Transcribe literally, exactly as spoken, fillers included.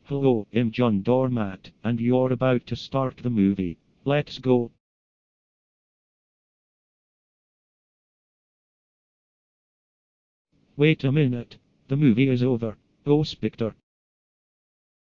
Hello, I'm John Doormat, and you're about to start the movie. Let's go. Wait a minute. The movie is over. Oh, Spectre.